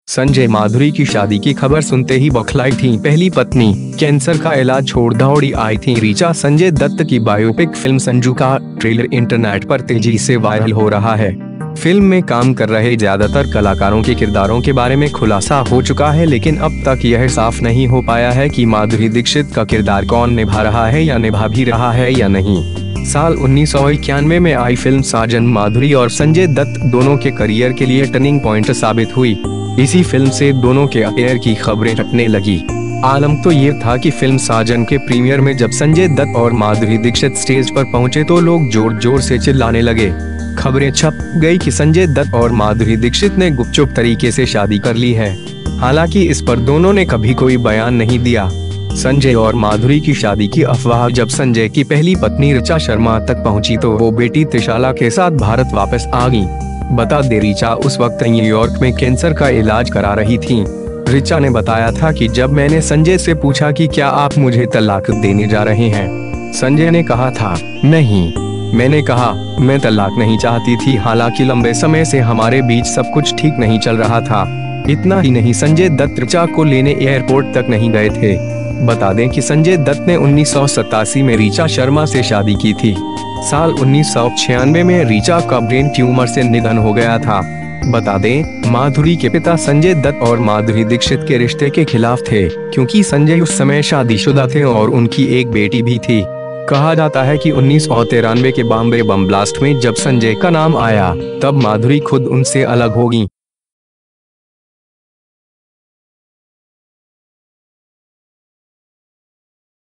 संजय माधुरी की शादी की खबर सुनते ही बौखलाई थी पहली पत्नी। कैंसर का इलाज छोड़ दौड़ी आई थी ऋचा। संजय दत्त की बायोपिक फिल्म संजू का ट्रेलर इंटरनेट पर तेजी से वायरल हो रहा है। फिल्म में काम कर रहे ज्यादातर कलाकारों के किरदारों के बारे में खुलासा हो चुका है, लेकिन अब तक यह साफ नहीं हो पाया है कि माधुरी दीक्षित का किरदार कौन निभा रहा है या निभा भी रहा है या नहीं। साल 1991 में आई फिल्म साजन माधुरी और संजय दत्त दोनों के करियर के लिए टर्निंग पॉइंट साबित हुई। इसी फिल्म से दोनों के अफेयर की खबरें रटने लगी। आलम तो ये था कि फिल्म साजन के प्रीमियर में जब संजय दत्त और माधुरी दीक्षित स्टेज पर पहुंचे तो लोग जोर जोर से चिल्लाने लगे। खबरें छप गई कि संजय दत्त और माधुरी दीक्षित ने गुपचुप तरीके से शादी कर ली है। हालांकि इस पर दोनों ने कभी कोई बयान नहीं दिया। संजय और माधुरी की शादी की अफवाह जब संजय की पहली पत्नी ऋचा शर्मा तक पहुंची तो वो बेटी त्रिशाला के साथ भारत वापस आ गई। बता दे ऋचा उस वक्त न्यूयॉर्क में कैंसर का इलाज करा रही थी। ऋचा ने बताया था कि जब मैंने संजय से पूछा कि क्या आप मुझे तलाक देने जा रहे हैं, संजय ने कहा था नहीं। मैंने कहा मैं तलाक नहीं चाहती थी। हालांकि लंबे समय से हमारे बीच सब कुछ ठीक नहीं चल रहा था। इतना ही नहीं, संजय दत्त ऋचा को लेने एयरपोर्ट तक नहीं गए थे। बता दें कि संजय दत्त ने 1987 में ऋचा शर्मा से शादी की थी। साल 1996 में ऋचा का ब्रेन ट्यूमर से निधन हो गया था। बता दें माधुरी के पिता संजय दत्त और माधुरी दीक्षित के रिश्ते के खिलाफ थे, क्योंकि संजय उस समय शादीशुदा थे और उनकी एक बेटी भी थी। कहा जाता है कि 1993 के बॉम्बे बम ब्लास्ट में जब संजय का नाम आया तब माधुरी खुद उनसे अलग हो गई।